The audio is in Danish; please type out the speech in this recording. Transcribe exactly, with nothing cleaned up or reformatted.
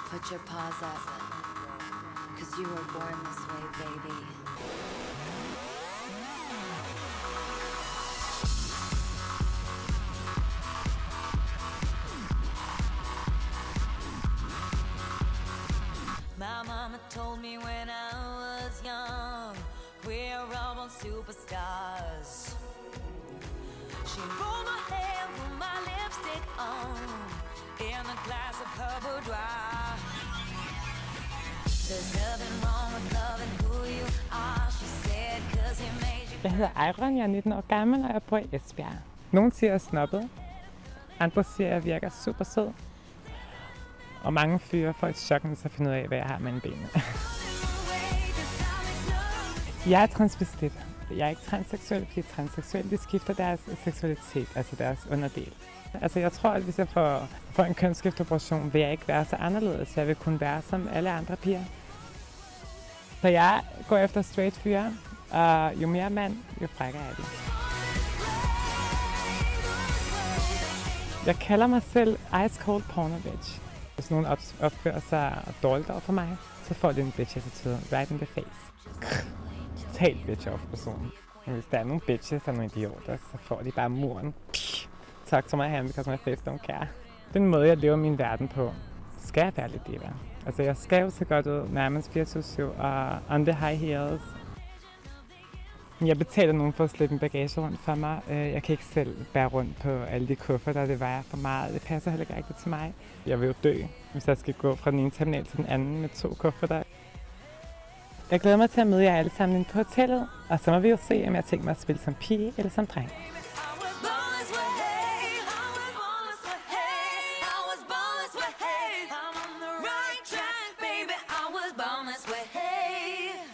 Put your paws up, cause you were born this way, baby. My mama told me when I was young, we're all born superstars. She rolled my hair, put my lipstick on, in a glass of her boudoir. There's nothing wrong with loving who you are, she said, cause he made you. Jeg hedder Iron, jeg er nitten år gammel, og jeg bor i Esbjerg. Nogle siger, jeg er snobbet. Andre siger, jeg virker super sød. Og mange fyre får et chok, når de så finder ud af, hvad jeg har mellem benene. Jeg er transvestit. Jeg er ikke transseksuel, fordi transseksuelle de skifter deres seksualitet, altså deres underdel. Altså jeg tror, at hvis jeg får, får en kønsskifteoperation, vil jeg ikke være så anderledes. Jeg vil kunne være som alle andre piger. Så jeg går efter straight fyre, og jo mere mand, jo frækkere er de. Jeg kalder mig selv Ice Cold Porno Bitch. Hvis nogen opfører sig dårligt over for mig, så får de en bitch attitude right in the face. Totalt bitch over for personen. Men hvis der er nogle bitches og nogle idioter, så får de bare muren. Talk to my hand because my face don't care. Den måde, jeg lever min verden på, skal jeg være lidt diva. Altså, jeg skal jo så godt ud nærmest fireogtyve syv og on the high heels. Jeg betaler nogen for at slippe en bagage rundt for mig. Jeg kan ikke selv bære rundt på alle de kufferter, det vejer for meget. Det passer heller ikke rigtigt til mig. Jeg vil jo dø, hvis jeg skal gå fra den ene terminal til den anden med to kufferter. Jeg glæder mig til at møde jer alle sammen inde på hotellet, og så må vi jo se, om jeg tænker mig at spille som pige eller som dreng.